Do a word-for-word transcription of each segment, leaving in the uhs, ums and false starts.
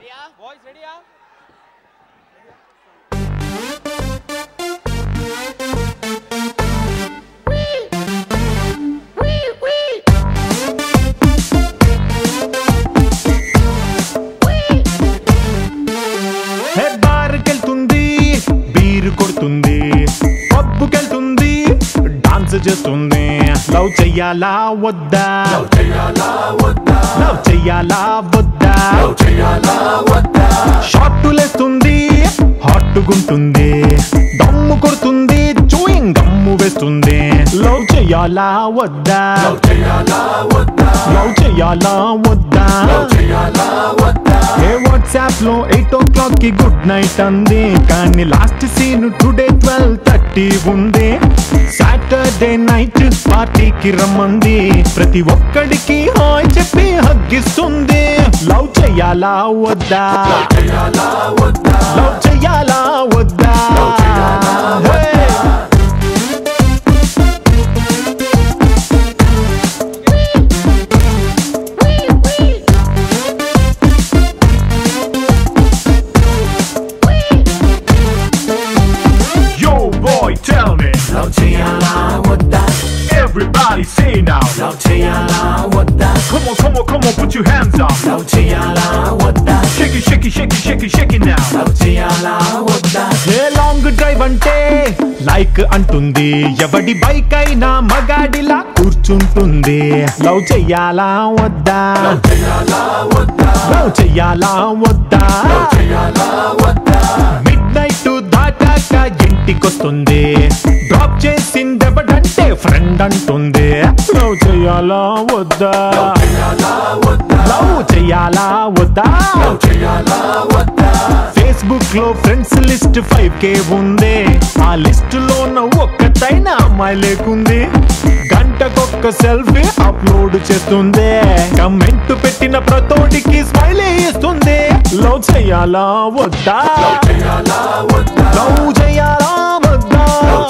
చేస్తుంది లవ్ చెయ్యాలా వద్దా లవ్ చెయ్యాలా వద్దా లవ్ చెయ్యాలా వద్దా లవ్ చెయ్యాలా వద్దా షాట్ లేస్తుంది హాట్ గుంటుంది దమ్ము కొడుతుంది చూయింగ్ గమ్ము వేస్తుంది లవ్ చెయ్యాలా వద్దా లవ్ చెయ్యాలా వద్దా లవ్ చెయ్యాలా వద్దా లవ్ చెయ్యాలా వద్దా ఏ వాట్సాప్ లో ఎయిట్ ఓ క్లాక్ కి గుడ్ నైట్ అంది కానీ last seen today twelve thirty ఉంది సాటర్డే నైట్ పార్టీకి రమ్మంది ప్రతి ఒక్కడికి హాయ్ చెప్పి హగ్గిస్తుంది లవ్ చెయ్యాలా వద్దా లవ్ చెయ్యాలా వద్దా లవ్ చెయ్యాలా వద్దా Love cheyala wada. Everybody say now. Love cheyala wada. Come on, come on, come on, put your hands up. Love cheyala wada. Shake it, shake it, shake it, shake it, shake it now. Love cheyala wada. Hey, long drive ante like antundi. Evadi bike aina magadila kurchuntundi. Love cheyala wada. Love cheyala wada. Love cheyala wada. Love cheyala wada. Midnight to దాటాక ఇంటికొస్తుంది drop చేసిందెవడంటే friend అంటుంది love చెయ్యాలా వద్దా love చెయ్యాలా వద్దా Facebook లో friends list five కే ఉంది ఆ లిస్ట్ లోన ఒక్కటైనా అమ్మాయి లేకుంది గంటకొక్క సెల్ఫీ అప్లోడ్ చేస్తుంది కమెంట్ పెట్టిన ప్రతోడికి స్మైల్ ఇస్తుంది లవ్ చెయ్యాలా వద్దా లవ్ చెయ్యాలా వద్దా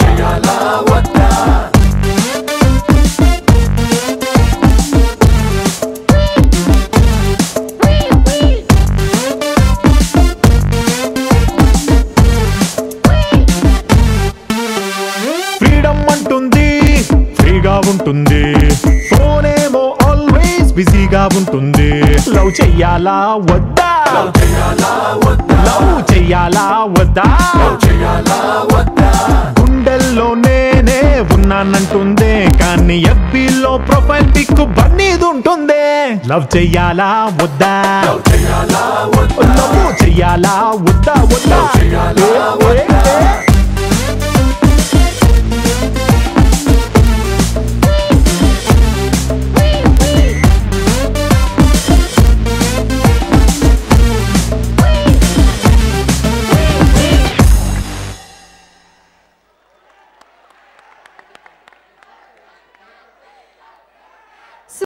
ఫ్రీడమ్ అంటుంది ఫ్రీగా ఉంటుంది ఫోన్ ఏమో ఆల్వేస్ బిజీగా ఉంటుంది లవ్ చెయ్యాలా వద్దా లవ్ చెయ్యాలా వద్దా గుండెల్లో నేనే ఉన్నానంటుంది కానీ ఎఫ్బీలో ప్రొఫైల్ పిక్ బన్నీది ఉంటుంది లవ్ చెయ్యాలా వద్దా లవ్ చెయ్యాలా వద్దా వద్దా